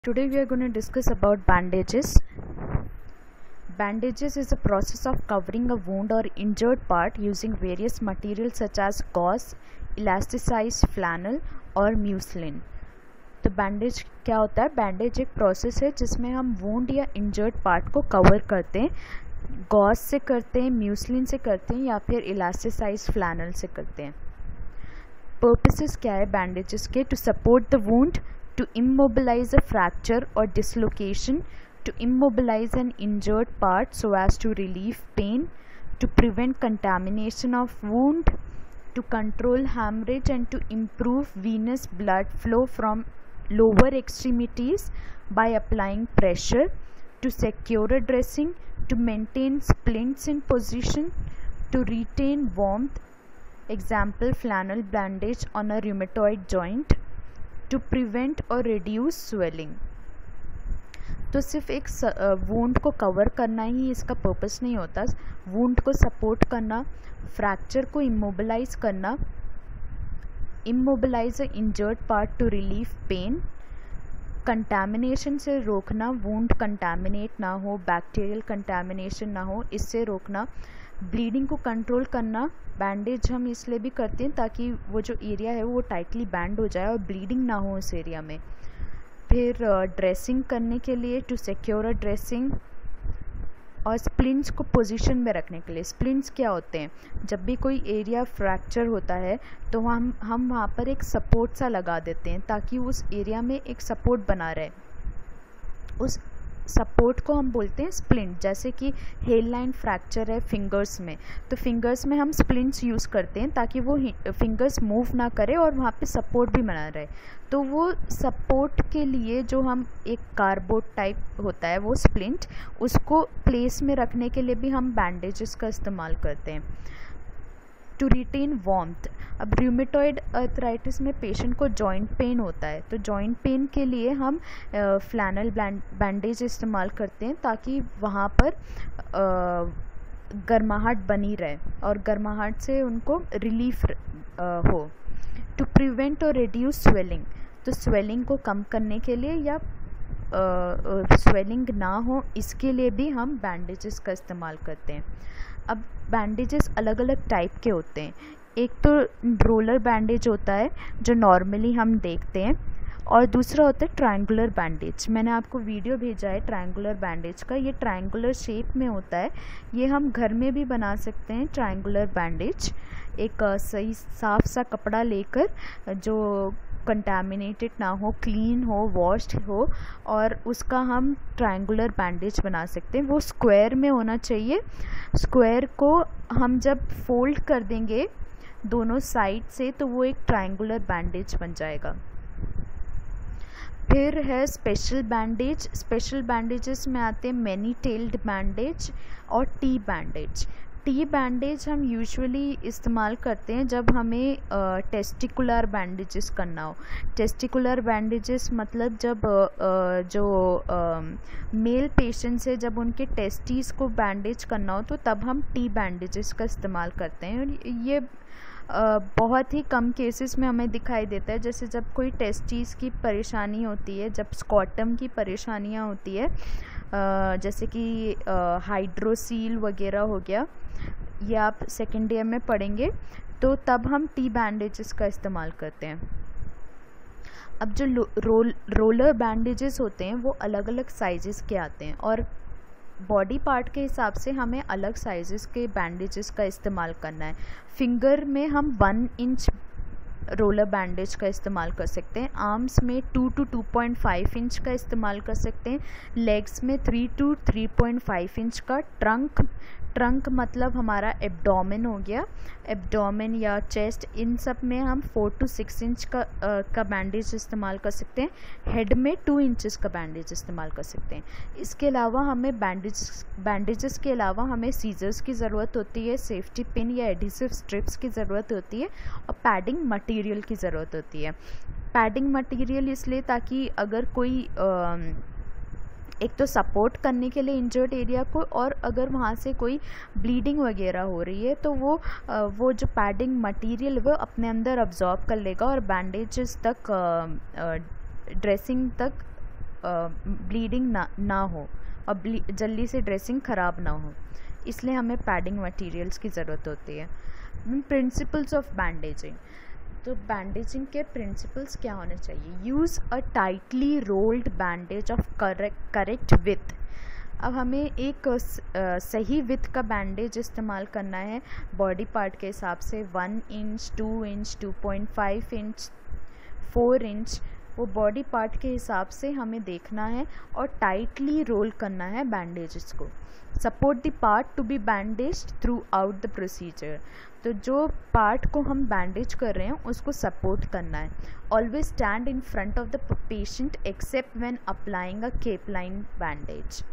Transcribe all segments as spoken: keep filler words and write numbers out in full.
Today we are going to discuss about bandages. Bandages is a process of covering a wound or injured part using various materials such as gauze, elasticized flannel और muslin. तो bandage क्या होता है? Bandage एक process है जिसमें हम wound या इंजर्ड पार्ट को कवर करते हैं. गॉज से करते हैं, म्यूसलिन से करते हैं या फिर इलास्टिसाइज्ड फ्लैनल से करते हैं. पर्पसेस क्या है बैंडेजेस के? To support the wound, to immobilize a fracture or dislocation, to immobilize an injured part so as to relieve pain, to prevent contamination of wound, to control hemorrhage and to improve venous blood flow from lower extremities by applying pressure, to secure a dressing, to maintain splints in position, to retain warmth, example flannel bandage on a rheumatoid joint, to prevent और reduce swelling. तो सिर्फ एक wound को cover करना ही इसका purpose नहीं होता. Wound को सपोर्ट करना, फ्रैक्चर को इमोबिलाइज करना, immobilize a injured part to relieve pain, contamination से रोकना, वुंड कंटामिनेट ना हो, बैक्टीरियल कंटामिनेशन ना हो, इससे रोकना, ब्लीडिंग को कंट्रोल करना. बैंडेज हम इसलिए भी करते हैं ताकि वो जो एरिया है वो टाइटली बैंड हो जाए और ब्लीडिंग ना हो उस एरिया में. फिर ड्रेसिंग करने के लिए, टू सिक्योर अ ड्रेसिंग, और स्प्लिंट्स को पोजीशन में रखने के लिए. स्प्लिंट्स क्या होते हैं? जब भी कोई एरिया फ्रैक्चर होता है तो हम हम वहाँ पर एक सपोर्ट सा लगा देते हैं ताकि उस एरिया में एक सपोर्ट बना रहे. उस सपोर्ट को हम बोलते हैं स्प्लिंट. जैसे कि हेल लाइन फ्रैक्चर है फिंगर्स में, तो फिंगर्स में हम स्प्लिंट्स यूज़ करते हैं ताकि वो फिंगर्स मूव ना करे और वहाँ पे सपोर्ट भी बना रहे. तो वो सपोर्ट के लिए जो हम एक कार्डबोर्ड टाइप होता है वो स्प्लिंट, उसको प्लेस में रखने के लिए भी हम बैंडेजेस का इस्तेमाल करते हैं. To retain warmth. अब रूमेटॉइड अर्थराइटिस में पेशेंट को जॉइंट पेन होता है, तो जॉइंट पेन के लिए हम फ्लैनल बैंडेज इस्तेमाल करते हैं ताकि वहाँ पर गर्माहट बनी रहे और गर्माहट से उनको रिलीफ हो. टू प्रिवेंट और रिड्यूस स्वेलिंग. तो स्वेलिंग को कम करने के लिए या स्वेलिंग ना हो इसके लिए भी हम बैंडेजेस का इस्तेमाल करते हैं. अब बैंडेजेस अलग अलग टाइप के होते हैं. एक तो रोलर बैंडेज होता है जो नॉर्मली हम देखते हैं, और दूसरा होता है ट्रायंगुलर बैंडेज. मैंने आपको वीडियो भेजा है ट्रायंगुलर बैंडेज का. ये ट्रायंगुलर शेप में होता है. ये हम घर में भी बना सकते हैं ट्रायंगुलर बैंडेज. एक सही साफ सा कपड़ा लेकर जो कंटामिनेटेड ना हो, क्लीन हो, वॉश्ड हो, और उसका हम ट्रायंगुलर बैंडेज बना सकते हैं. वो स्क्वायर में होना चाहिए. स्क्वायर को हम जब फोल्ड कर देंगे दोनों साइड से तो वो एक ट्रायंगुलर बैंडेज बन जाएगा. फिर है स्पेशल बैंडेज. स्पेशल बैंडेजेस में आते हैं मैनी टेल्ड बैंडेज और टी बैंडेज. टी बैंडेज हम यूजुअली इस्तेमाल करते हैं जब हमें टेस्टिकुलर बैंडेजेस करना हो. टेस्टिकुलर बैंडेजेस मतलब जब आ, जो मेल पेशेंट्स है जब उनके टेस्टीज़ को बैंडेज करना हो तो तब हम टी बैंडेजेस का इस्तेमाल करते हैं. और ये आ, बहुत ही कम केसेस में हमें दिखाई देता है. जैसे जब कोई टेस्टीज़ की परेशानी होती है, जब स्कॉटम की परेशानियाँ होती है, आ, जैसे कि हाइड्रोसील वगैरह हो गया, ये आप सेकेंड ईयर में पढ़ेंगे, तो तब हम टी बैंडेजेस का इस्तेमाल करते हैं. अब जो रोल रोलर बैंडेजेस होते हैं वो अलग अलग साइजेस के आते हैं और बॉडी पार्ट के हिसाब से हमें अलग साइजेस के बैंडेजेस का इस्तेमाल करना है. फिंगर में हम वन इंच रोलर बैंडेज का इस्तेमाल कर सकते हैं. आर्म्स में two two two point five inch का इस्तेमाल कर सकते हैं. लेग्स में three two three point five inch का. ट्रंक ट्रंक मतलब हमारा एब्डोमेन हो गया, एब्डोमेन या चेस्ट, इन सब में हम फोर टू सिक्स इंच का आ, का बैंडेज इस्तेमाल कर सकते हैं. हेड में टू इंचेस का बैंडेज इस्तेमाल कर सकते हैं. इसके अलावा हमें बैंडेज बैंडेजेस के अलावा हमें सीजर्स की ज़रूरत होती है, सेफ्टी पिन या एडिसिव स्ट्रिप्स की ज़रूरत होती है, और पैडिंग मटेरियल की ज़रूरत होती है. पैडिंग मटेरियल इसलिए ताकि अगर कोई आ, एक तो सपोर्ट करने के लिए इंजर्ड एरिया को, और अगर वहाँ से कोई ब्लीडिंग वगैरह हो रही है तो वो वो जो पैडिंग मटेरियल वो अपने अंदर अब्जॉर्ब कर लेगा और बैंडेजेस तक ड्रेसिंग तक ब्लीडिंग ना ना हो और जल्दी से ड्रेसिंग ख़राब ना हो, इसलिए हमें पैडिंग मटेरियल्स की ज़रूरत होती है। प्रिंसिपल्स ऑफ बैंडेजिंग, तो बैंडेजिंग के प्रिंसिपल्स क्या होने चाहिए? Use a tightly rolled bandage of correct correct width. अब हमें एक सही विथ का बैंडेज इस्तेमाल करना है बॉडी पार्ट के हिसाब से, one inch, two inch, two point five inch, four inch, वो बॉडी पार्ट के हिसाब से हमें देखना है और टाइटली रोल करना है बैंडेजेस को। Support the part to be bandaged throughout the procedure, तो जो पार्ट को हम बैंडेज कर रहे हैं उसको सपोर्ट करना है। Always stand in front of the patient except when applying a capeline bandage.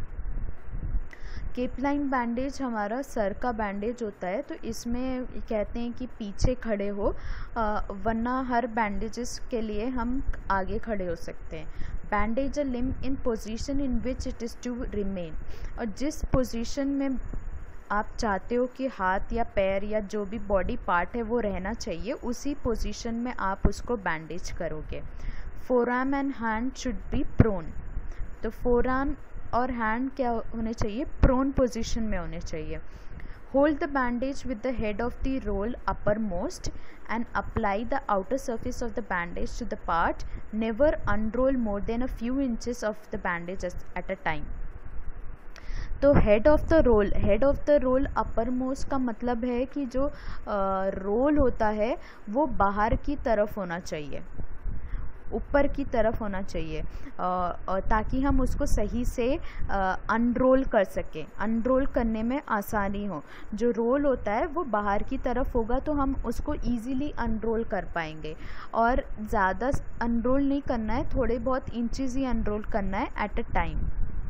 Capeline bandage हमारा सर का बैंडेज होता है, तो इसमें कहते हैं कि पीछे खड़े हो, आ, वरना हर बैंडेजेस के लिए हम आगे खड़े हो सकते हैं। Bandage a limb in position in which it is to remain, और जिस पोजीशन में आप चाहते हो कि हाथ या पैर या जो भी बॉडी पार्ट है वो रहना चाहिए, उसी पोजीशन में आप उसको बैंडेज करोगे। Forearm and hand should be prone, तो फोरआर्म और हैंड क्या होने चाहिए? प्रोन पोजीशन में होने चाहिए। Hold the bandage with the head of the roll uppermost and apply the outer surface of the bandage to the part. Never unroll more than a few inches of the bandage at a time. तो head of the roll, head of the roll uppermost का मतलब है कि जो role होता है वो बाहर की तरफ होना चाहिए, ऊपर की तरफ होना चाहिए, आ, ताकि हम उसको सही से अनरोल कर सकें, अनरोल करने में आसानी हो। जो रोल होता है वो बाहर की तरफ होगा तो हम उसको इजीली अनरोल कर पाएंगे, और ज़्यादा अनरोल नहीं करना है, थोड़े बहुत इंचेस ही अनरोल करना है at a time.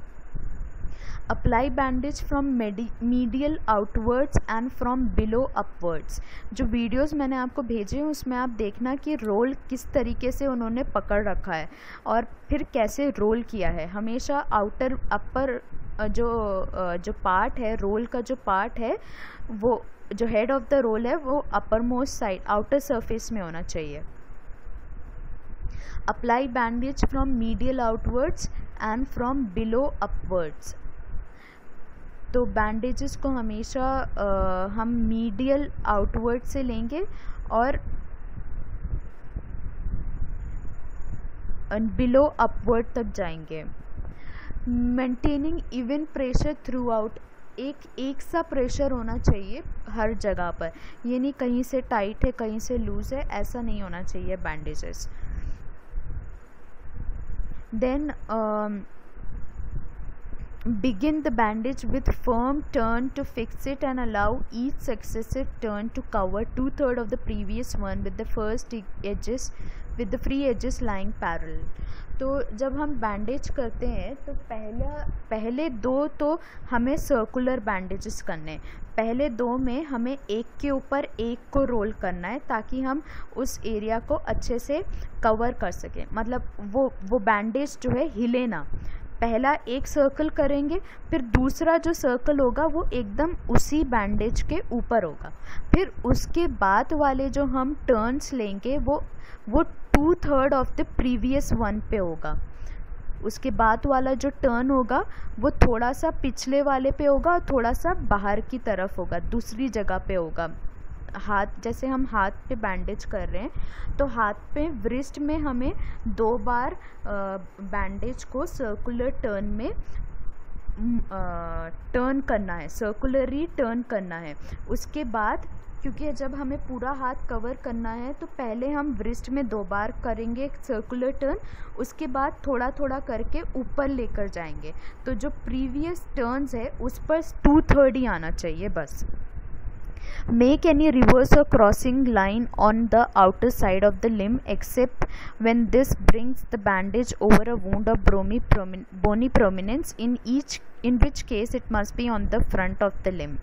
Apply bandage from medial outwards and from below upwards. जो वीडियोस मैंने आपको भेजे हैं उसमें आप देखना कि रोल किस तरीके से उन्होंने पकड़ रखा है और फिर कैसे रोल किया है। हमेशा आउटर अपर जो जो पार्ट है, रोल का जो पार्ट है, वो जो हेड ऑफ द रोल है वो uppermost side, outer surface में होना चाहिए। Apply bandage from medial outwards and from below upwards. तो बैंडेजेस को हमेशा आ, हम मीडियल आउटवर्ड से लेंगे और बिलो अपवर्ड तक जाएंगे। Maintaining even pressure throughout, एक एक सा प्रेशर होना चाहिए हर जगह पर, ये नहीं कहीं से टाइट है कहीं से लूज है, ऐसा नहीं होना चाहिए bandages. Then begin the bandage with firm turn to fix it and allow each successive turn to cover two-thirds of the previous one with the first edges with the free edges lying parallel। तो जब हम bandage करते हैं तो पहला पहले दो तो हमें सर्कुलर बैंडेजेस करने हैं, पहले दो में हमें एक के ऊपर एक को रोल करना है ताकि हम उस एरिया को अच्छे से कवर कर सकें, मतलब वो वो बैंडेज जो है हिले ना। पहला एक सर्कल करेंगे, फिर दूसरा जो सर्कल होगा वो एकदम उसी बैंडेज के ऊपर होगा, फिर उसके बाद वाले जो हम टर्न्स लेंगे वो वो two third of the previous one पे होगा। उसके बाद वाला जो टर्न होगा वो थोड़ा सा पिछले वाले पे होगा और थोड़ा सा बाहर की तरफ होगा, दूसरी जगह पे होगा। हाथ, जैसे हम हाथ पे बैंडेज कर रहे हैं तो हाथ पे व्रिस्ट में हमें दो बार बैंडेज को सर्कुलर टर्न में टर्न करना है, सर्कुलरली टर्न करना है। उसके बाद क्योंकि जब हमें पूरा हाथ कवर करना है तो पहले हम व्रिस्ट में दो बार करेंगे सर्कुलर टर्न, उसके बाद थोड़ा थोड़ा करके ऊपर लेकर जाएंगे, तो जो प्रीवियस टर्न्स है उस पर टू थर्ड ही आना चाहिए बस। Make any reverse or crossing line on the outer side of the limb except when this brings the bandage over a wound of bony, promin bony prominence, in each in which case it must be on the front of the limb।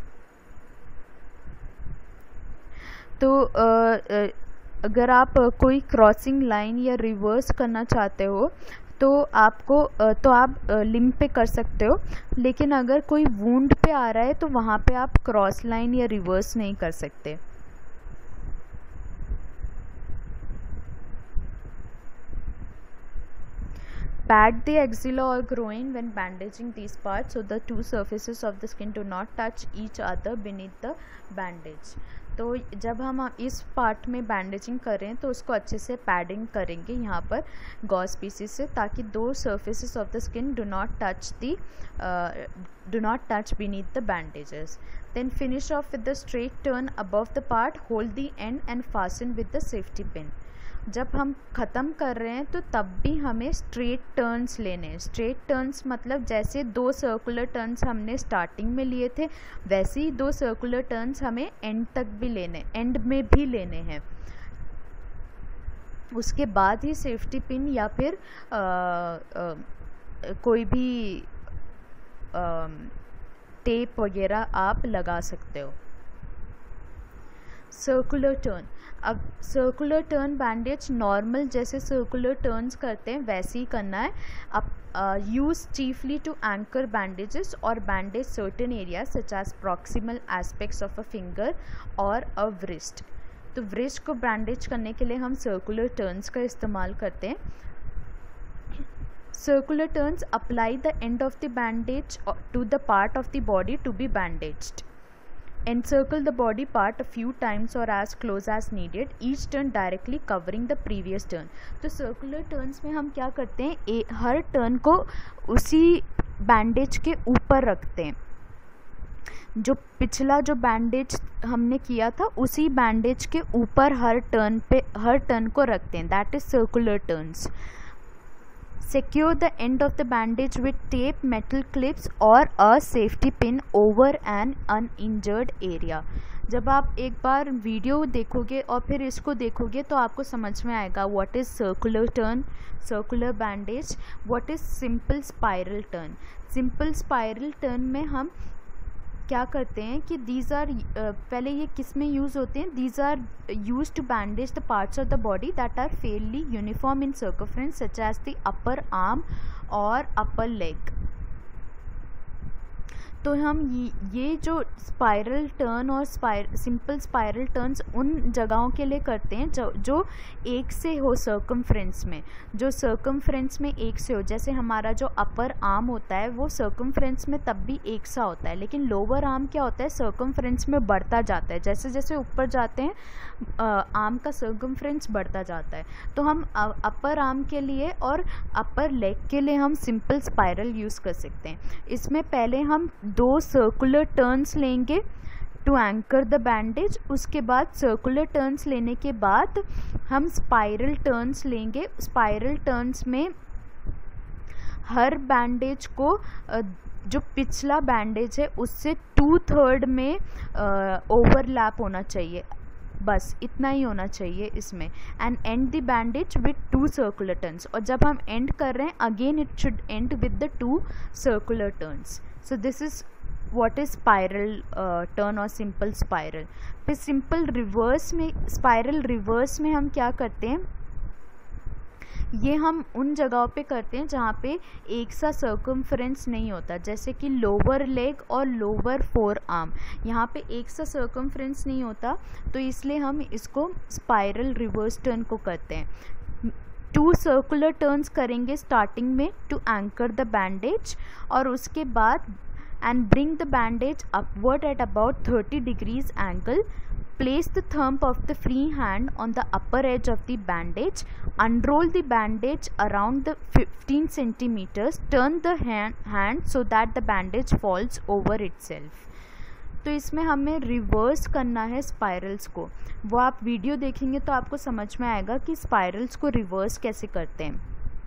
तो अगर आप कोई crossing line या reverse करना चाहते हो तो आपको तो आप लिम्ब पे कर सकते हो, लेकिन अगर कोई वुंड पे आ रहा है तो वहाँ पे आप क्रॉस लाइन या रिवर्स नहीं कर सकते। Pat the axilla or groin when bandaging these parts so the two surfaces of the skin do not touch each other beneath the bandage. तो जब हम इस पार्ट में बैंडेजिंग करें तो उसको अच्छे से पैडिंग करेंगे यहाँ पर गॉज पीसेस से, ताकि दो surfaces of the skin do not touch the do not touch beneath the bandages. Then finish off with the straight turn above the part, hold the end and fasten with the safety pin. जब हम ख़त्म कर रहे हैं तो तब भी हमें स्ट्रेट टर्न्स लेने हैं. स्ट्रेट टर्न्स मतलब जैसे दो सर्कुलर टर्न्स हमने स्टार्टिंग में लिए थे वैसे ही दो सर्कुलर टर्न्स हमें एंड तक भी लेने एंड में भी लेने हैं. उसके बाद ही सेफ्टी पिन या फिर आ, आ, कोई भी आ, टेप वगैरह आप लगा सकते हो. Circular turn. अब सर्कुलर टर्न बैंडेज नॉर्मल जैसे सर्कुलर टर्न्स करते हैं वैसे ही करना है. अब use chiefly to anchor bandages और bandage certain area such as proximal aspects of a finger और अ व्रिस्ट. तो व्रिस्ट को बैंडेज करने के लिए हम सर्कुलर टर्न्स का इस्तेमाल करते हैं. Circular turns apply the end of the bandage to the part of the body to be bandaged. Encircle the body part a few times or as close as needed, each turn directly covering the previous turn. तो circular turns में हम क्या करते हैं, ए, हर turn को उसी bandage के ऊपर रखते हैं. जो पिछला जो बैंडेज हमने किया था उसी बैंडेज के ऊपर हर टर्न पे हर टर्न को रखते हैं. That is circular turns. Secure the end of the bandage with tape, metal clips or a safety pin over an uninjured area. जब आप एक बार वीडियो देखोगे और फिर इसको देखोगे तो आपको समझ में आएगा what is circular turn, circular bandage, what is simple spiral turn. Simple spiral turn में हम क्या करते हैं कि दीज आर पहले ये किस में यूज़ होते हैं. These are use to bandage the parts of the body that are fairly uniform in circumference such as the upper arm और अपर लेग. तो हम ये ये जो स्पाइरल टर्न और स्पाइर सिंपल स्पाइरल टर्न्स उन जगहों के लिए करते हैं जो जो एक से हो सर्कमफ्रेंस में, जो सर्कमफ्रेंस में एक से हो. जैसे हमारा जो अपर आर्म होता है वो सर्कमफ्रेंस में तब भी एक सा होता है, लेकिन लोअर आर्म क्या होता है सर्कमफ्रेंस में बढ़ता जाता है. जैसे जैसे ऊपर जाते हैं आर्म का सर्कमफ्रेंस बढ़ता जाता है. तो हम अपर आर्म के लिए और अपर लेग के लिए हम सिंपल स्पाइरल यूज़ कर सकते हैं. इसमें पहले हम दो सर्कुलर टर्न्स लेंगे टू एंकर द बैंडेज. उसके बाद सर्कुलर टर्न्स लेने के बाद हम स्पाइरल टर्न्स लेंगे. स्पाइरल टर्न्स में हर बैंडेज को जो पिछला बैंडेज है उससे टू थर्ड में ओवरलैप होना चाहिए. बस इतना ही होना चाहिए इसमें. And end the bandage with two circular turns. और जब हम एंड कर रहे हैं again it should end with the two circular turns. So this is what is spiral turn और सिंपल स्पाइरल. फिर सिंपल रिवर्स में, स्पाइरल रिवर्स में हम क्या करते हैं, ये हम उन जगहों पे करते हैं जहाँ पे एक सा सर्कमफ्रेंस नहीं होता. जैसे कि लोअर लेग और लोअर फोर आर्म, यहाँ पे एक सा सर्कमफ्रेंस नहीं होता तो इसलिए हम इसको स्पाइरल रिवर्स टर्न को करते हैं. टू सर्कुलर टर्न्स करेंगे स्टार्टिंग में टू एंकर द बैंडेज और उसके बाद and bring the bandage upward at about thirty degrees angle. Place the thumb of the free hand on the upper edge of the bandage. Unroll the bandage around the fifteen centimeters. Turn the hand, hand so that the bandage falls over itself. तो इसमें हमें reverse करना है spirals को. वो आप video देखेंगे तो आपको समझ में आएगा कि स्पाइरल्स को रिवर्स कैसे करते हैं.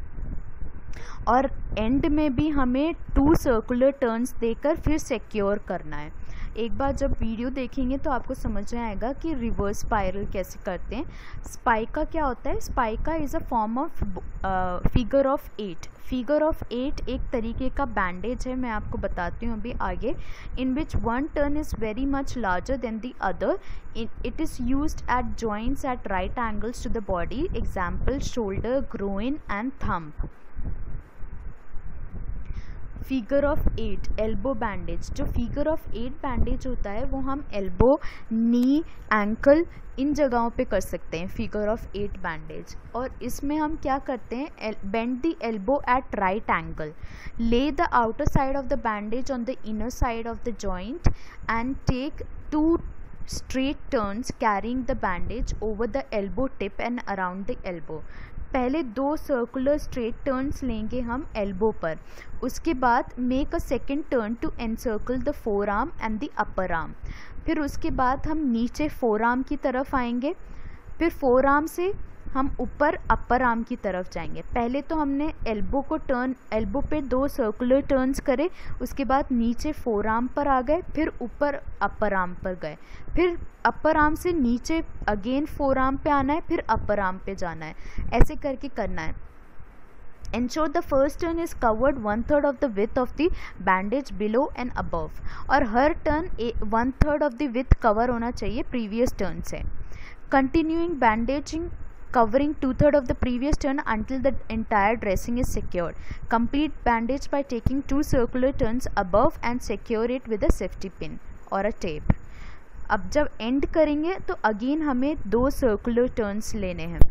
और एंड में भी हमें टू सर्कुलर टर्न्स देकर फिर सिक्योर करना है. एक बार जब वीडियो देखेंगे तो आपको समझ में आएगा कि रिवर्स स्पाइरल कैसे करते हैं. स्पाइका क्या होता है, spica is a form of figure of eight. Figure of eight एक तरीके का बैंडेज है, मैं आपको बताती हूँ अभी आगे. In which one turn is very much larger than the other. It is used at joints at right angles to the body. Example shoulder, groin and thumb. Figure of eight elbow bandage. जो figure of eight bandage होता है वो हम elbow, नी, ankle इन जगहों पे कर सकते हैं, फिगर ऑफ एट बैंडेज। और इसमें हम क्या करते हैं, bend the elbow at right angle, lay the outer side of the bandage on the inner side of the joint and take two straight turns carrying the bandage over the elbow tip and around the elbow। पहले दो circular straight turns लेंगे हम elbow पर, उसके बाद make a second turn to encircle the forearm and the upper arm. फिर उसके बाद हम नीचे फोर आर्म की तरफ आएंगे, फिर फोर आर्म से हम ऊपर अपर आर्म की तरफ जाएंगे। पहले तो हमने एल्बो को टर्न, एल्बो पे दो सर्कुलर टर्न्स करे, उसके बाद नीचे फोर आर्म पर आ गए, फिर ऊपर अपर आर्म पर गए, फिर अपर आर्म से नीचे अगेन फोर आर्म पे आना है, फिर अपर आर्म पे जाना है, ऐसे करके करना है। Ensure the first turn is covered one third of the width of the bandage below and above, और हर turn one third of the width cover होना चाहिए प्रीवियस टर्न से। Continuing bandaging covering two-thirds of the previous turn until the entire dressing is secured. Complete bandage by taking two circular turns above and secure it with a safety pin or a tape. अब जब end करेंगे तो again हमें दो circular turns लेने हैं।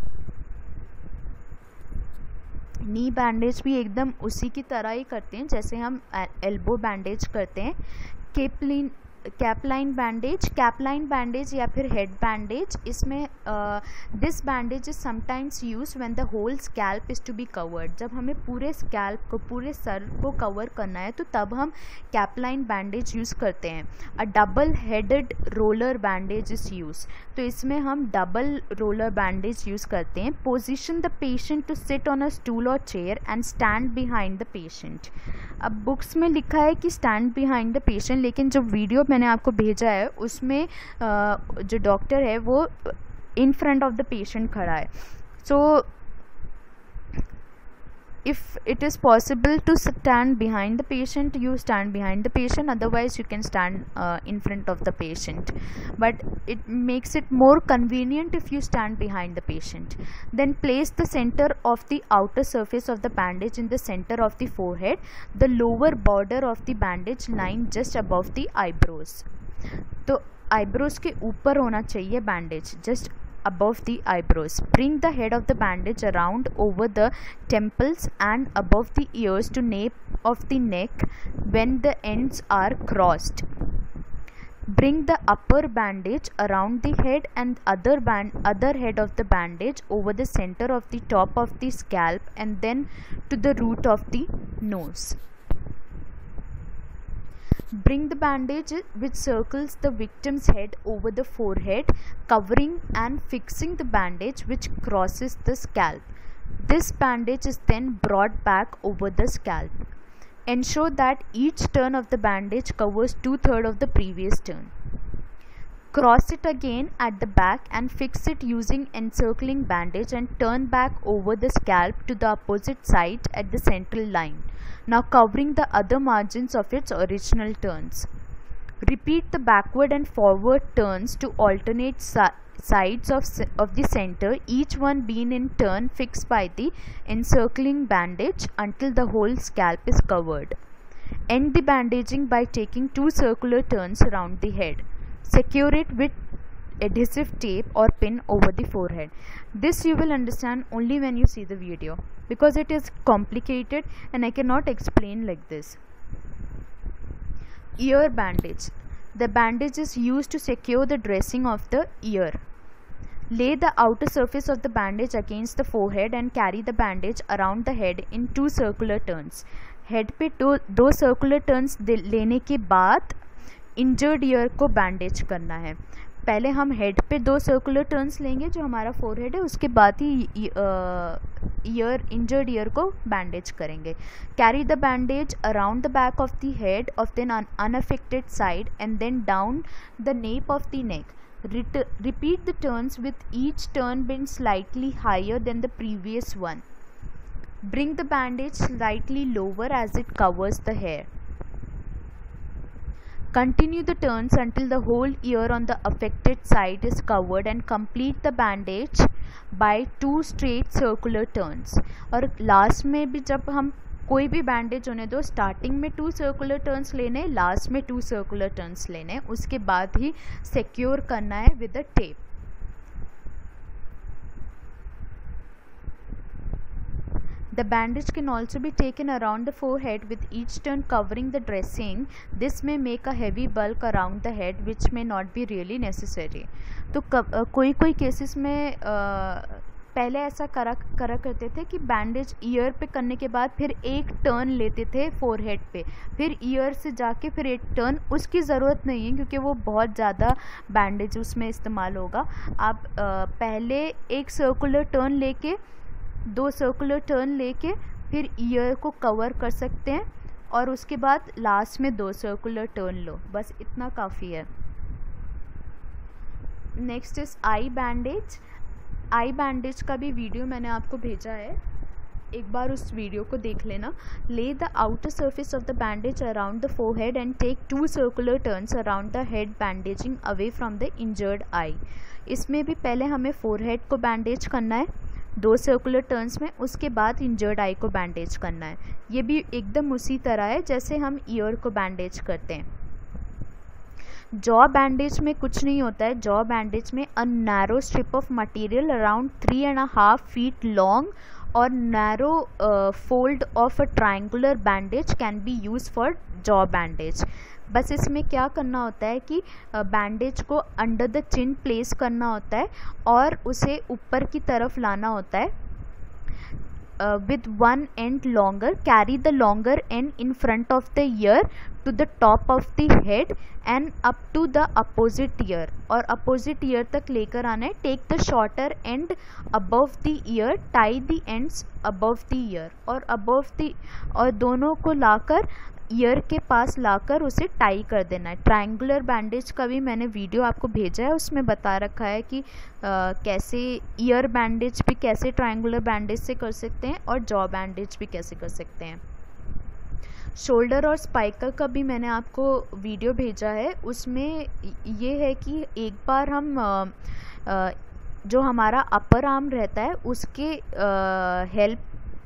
नी bandage भी एकदम उसी की तरह ही करते हैं जैसे हम एल्बो बैंडेज करते हैं। केपलिन कैपलाइन बैंडेज, कैपलाइन बैंडेज या फिर हेड बैंडेज, इसमें this bandage is sometimes use when the whole scalp is to be covered. जब हमें पूरे स्कैल्प को, पूरे सर को कवर करना है तो तब हम कैपलाइन बैंडेज यूज़ करते हैं। A double headed roller bandage is use, तो इसमें हम डबल रोलर बैंडेज यूज़ करते हैं। Position the patient to sit on a stool और chair and stand behind the patient. अब बुक्स में लिखा है कि स्टैंड बिहाइंड द पेशेंट, लेकिन जो वीडियो मैंने आपको भेजा है उसमें जो डॉक्टर है वो in front of the patient खड़ा है। सो if it is possible to stand behind the patient, you stand behind the patient, otherwise you can stand uh, in front of the patient, but it makes it more convenient if you stand behind the patient. Then place the center of the outer surface of the bandage in the center of the forehead, the lower border of the bandage lying just above the eyebrows. तो eyebrows के ऊपर होना चाहिए bandage, just above the eyebrows. Bring the head of the bandage around over the temples and above the ears to nape of the neck when the ends are crossed. Bring the upper bandage around the head and other band other head of the bandage over the center of the top of the scalp and then to the root of the nose. Bring the bandage which circles the victim's head over the forehead, covering and fixing the bandage which crosses the scalp. This bandage is then brought back over the scalp. Ensure that each turn of the bandage covers two-thirds of the previous turn. Cross it again at the back and fix it using encircling bandage and turn back over the scalp to the opposite side at the central line, now covering the other margins of its original turns. Repeat the backward and forward turns to alternate si sides of, of the center, each one being in turn fixed by the encircling bandage until the whole scalp is covered. End the bandaging by taking two circular turns around the head. Secure it with adhesive tape or pin over the forehead. This you will understand only when you see the video, because it is complicated and I cannot explain like this. Ear bandage. The bandage is used to secure the dressing of the ear. Lay the outer surface of the bandage against the forehead and carry the bandage around the head in two circular turns. Head पे दो दो circular turns लेने के बाद injured ear को bandage करना है. पहले हम हेड पे दो सर्कुलर टर्न्स लेंगे जो हमारा फोरहेड है, उसके बाद ही ईयर इंजर्ड ईयर को बैंडेज करेंगे. Carry the bandage around the back of the head of the unaffected side and then down the nape of the neck. Repeat the turns with each turn being slightly higher than the previous one. Bring the bandage slightly lower as it covers the hair. Continue the turns until the whole ear on the affected side is covered and complete the bandage by two straight circular turns. और last में भी जब हम कोई भी bandage होने दो, starting में टू सर्कुलर टर्न्स लेने, लास्ट में टू सर्कुलर टर्न्स लेने, उसके बाद ही सिक्योर करना है with a tape. The bandage can also be taken around the forehead with each turn covering the dressing. This may make a heavy bulk around the head which may not be really necessary. तो कोई कोई cases में uh, पहले ऐसा करा करा करते थे कि बैंडेज ईयर पे करने के बाद फिर एक टर्न लेते थे फोरहेड पे, फिर ईयर से जाके फिर एक टर्न। उसकी ज़रूरत नहीं है क्योंकि वो बहुत ज़्यादा बैंडेज उसमें इस्तेमाल होगा। आप uh, पहले एक सर्कुलर टर्न लेके, दो सर्कुलर टर्न लेके फिर ईयर को कवर कर सकते हैं और उसके बाद लास्ट में दो सर्कुलर टर्न लो, बस इतना काफ़ी है। Next is eye bandage. Eye bandage का भी वीडियो मैंने आपको भेजा है, एक बार उस वीडियो को देख लेना। Lay the outer surface of the bandage around the forehead and take two circular turns around the head bandaging away from the injured eye. इसमें भी पहले हमें फोरहेड को बैंडेज करना है दो सर्कुलर टर्न्स में, उसके बाद इंजर्ड आई को बैंडेज करना है। ये भी एकदम उसी तरह है जैसे हम ईयर को बैंडेज करते हैं। जॉ बैंडेज में कुछ नहीं होता है। जॉ बैंडेज में a narrow strip of material around three and half feet long और narrow fold of a triangular bandage can be use for jaw bandage. बस इसमें क्या करना होता है कि बैंडेज को अंडर द चिन प्लेस करना होता है और उसे ऊपर की तरफ लाना होता है with one end longer, carry the longer end in front of the ear to the top of the head and up to the opposite ear, और अपोजिट ईयर तक लेकर आना है। Take the shorter end above the ear, tie the ends above the ear, और above the और दोनों को लाकर year के पास लाकर उसे टाई कर देना है। ट्रायंगुलर बैंडेज का भी मैंने वीडियो आपको भेजा है, उसमें बता रखा है कि आ, कैसे ईयर बैंडेज भी कैसे ट्रायंगुलर बैंडेज से कर सकते हैं और जॉ बैंडेज भी कैसे कर सकते हैं। शोल्डर और स्पाइकर का भी मैंने आपको वीडियो भेजा है, उसमें ये है कि एक बार हम आ, आ, जो हमारा अपर आर्म रहता है उसके हेल्प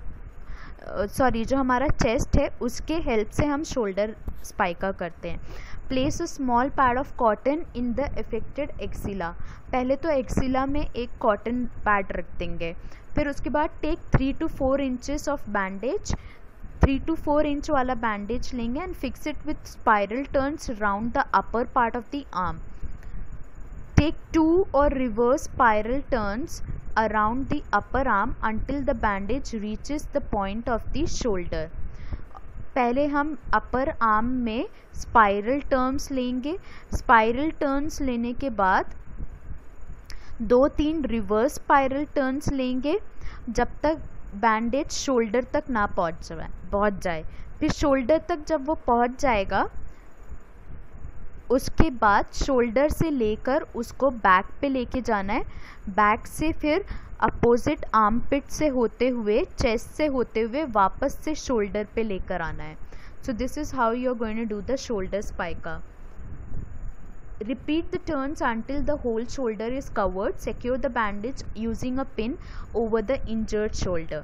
सॉरी uh, जो हमारा चेस्ट है उसके हेल्प से हम शोल्डर स्पाइका करते हैं। Place a small pad of cotton in the affected axilla. पहले तो एक्सिला में एक कॉटन पैड रख देंगे, फिर उसके बाद take three to four inches of bandage, three to four inch वाला बैंडेज लेंगे and fix it with spiral turns round the upper part of the arm. Take two और reverse spiral turns around the upper arm until the bandage reaches the point of the shoulder. पहले हम upper arm में spiral turns लेंगे, spiral turns लेने के बाद दो तीन रिवर्स स्पाइरल टर्न्स लेंगे जब तक बैंडेज शोल्डर तक ना पहुंच जाए पहुंच जाए फिर शोल्डर तक जब वो पहुंच जाएगा उसके बाद शोल्डर से लेकर उसको बैक पे लेके जाना है, बैक से फिर अपोजिट आर्म पिट से होते हुए चेस्ट से होते हुए वापस से शोल्डर पे लेकर आना है। So this is how you are going to do the shoulder spica. Repeat the turns until the whole shoulder is covered. Secure the bandage using a pin over the injured shoulder.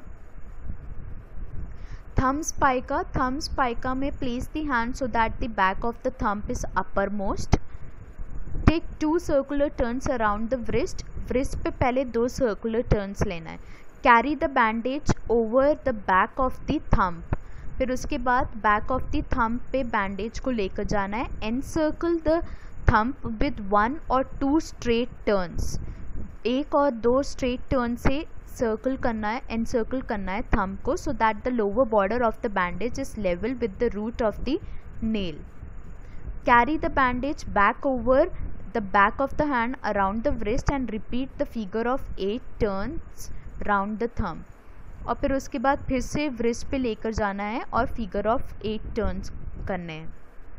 Thumb spica. Thumb spica में place the hand so that the back of the thumb is uppermost. Take two circular turns around the wrist. Wrist पे पहले दो circular turns लेना है. Carry the bandage over the back of the thumb. फिर उसके बाद back of the thumb पे bandage को लेकर जाना है. Encircle the thumb with one or two straight turns. एक और दो straight turn से सर्कल करना है, एनसर्कल करना है थंब को, so that the lower border of the bandage is level with the root of the nail. Carry the bandage back over the back of the hand around the wrist and repeat the figure of eight turns round the thumb. और फिर उसके बाद फिर से wrist पे लेकर जाना है और फिगर ऑफ एट टर्न्स करने हैं.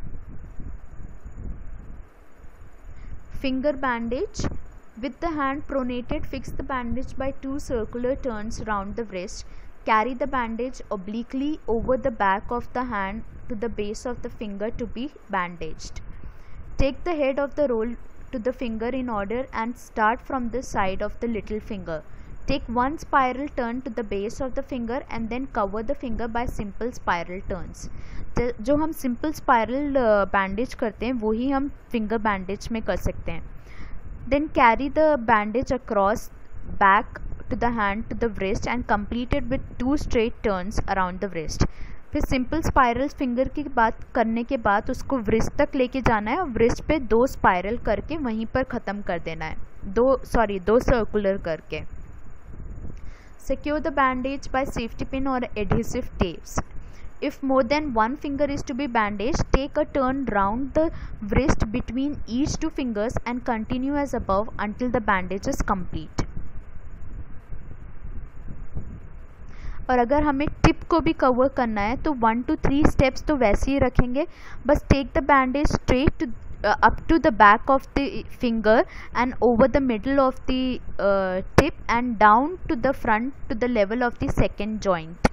Finger bandage. With the hand pronated, fix the bandage by two circular turns round the wrist. Carry the bandage obliquely over the back of the hand to the base of the finger to be bandaged. Take the head of the roll to the finger in order and start from the side of the little finger. Take one spiral turn to the base of the finger and then cover the finger by simple spiral turns. जो हम simple spiral bandage करते हैं वही हम finger bandage में कर सकते हैं. Then carry the bandage across back to the hand to the wrist and complete it with two straight turns around the wrist. फिर सिंपल स्पायरल फिंगर की बात करने के बाद उसको wrist तक लेके जाना है और wrist पे दो स्पायरल करके वहीं पर ख़त्म कर देना है, दो सॉरी दो सर्कुलर करके. Secure the bandage by safety pin or adhesive tapes. If more than one finger is to be bandaged, take a turn round the wrist between each two fingers and continue as above until the bandage is complete. और अगर हमें tip को भी cover करना है तो one two three steps तो वैसे ही रखेंगे. बस take the bandage straight to up to the back of the finger and over the middle of the uh, tip and down to the front to the level of the second joint.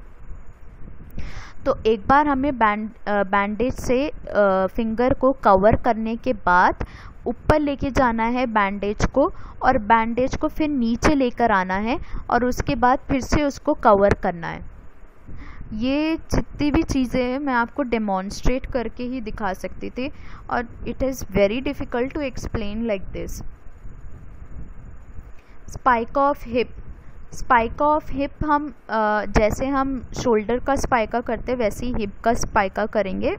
तो एक बार हमें band bandage से finger को cover करने के बाद ऊपर लेके जाना है बैंडेज को और बैंडेज को फिर नीचे लेकर आना है और उसके बाद फिर से उसको कवर करना है. ये जितनी भी चीज़ें हैं मैं आपको डेमॉन्स्ट्रेट करके ही दिखा सकती थी और it is very difficult to explain like this. Spike of hip. Spica of hip हम uh, जैसे हम शोल्डर का स्पाइका करते हैं वैसे ही हिप का स्पाइका करेंगे.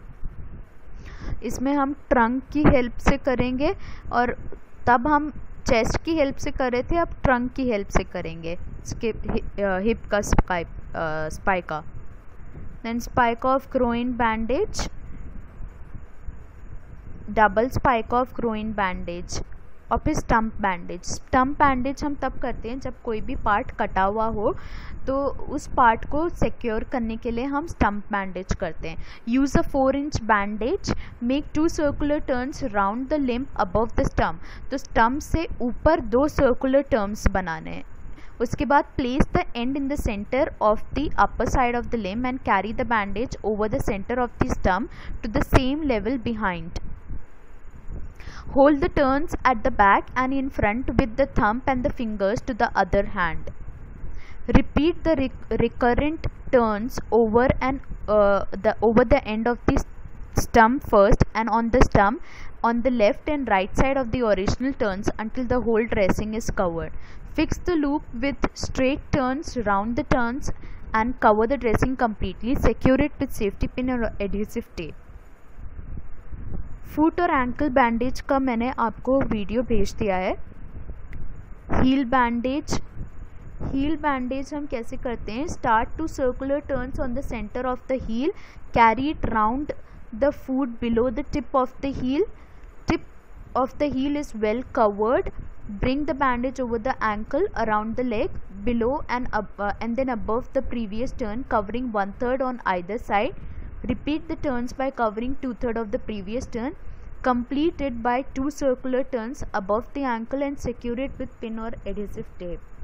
इसमें हम ट्रंक की हेल्प से करेंगे और तब हम चेस्ट की हेल्प से कर रहे थे, अब ट्रंक की हेल्प से करेंगे हिप का spica. Then spica of groin bandage. Double spica of groin bandage और फिर स्टम्प बैंडेज. स्टम्प बैंडेज हम तब करते हैं जब कोई भी पार्ट कटा हुआ हो तो उस पार्ट को सिक्योर करने के लिए हम स्टम्प बैंडेज करते हैं. Use a four inch bandage. Make two circular turns round the limb above the stump. तो स्टम्प से ऊपर दो सर्कुलर टर्न्स बनाने हैं. उसके बाद place the end in the centre of the upper side of the limb and carry the bandage over the centre of the stump to the same level behind. Hold the turns at the back and in front with the thumb and the fingers to the other hand. Repeat the rec recurrent turns over and uh, the over the end of the stump first and on the stump on the left and right side of the original turns until the whole dressing is covered. Fix the loop with straight turns round the turns and cover the dressing completely. Secure it with safety pin or adhesive tape. Foot और ankle bandage का मैंने आपको video भेज दिया है. Heal bandage. Heal bandage हम कैसे करते हैं. Start two circular turns on the centre of the heel. Carry it round the foot below the tip of the heel. Tip of the heel is well covered. Bring the bandage over the ankle, around the leg, below and up, uh, and then above the previous turn, covering one third on either side. Repeat the turns by covering two-thirds of the previous turn. Complete it by two circular turns above the ankle and secure it with pin or adhesive tape.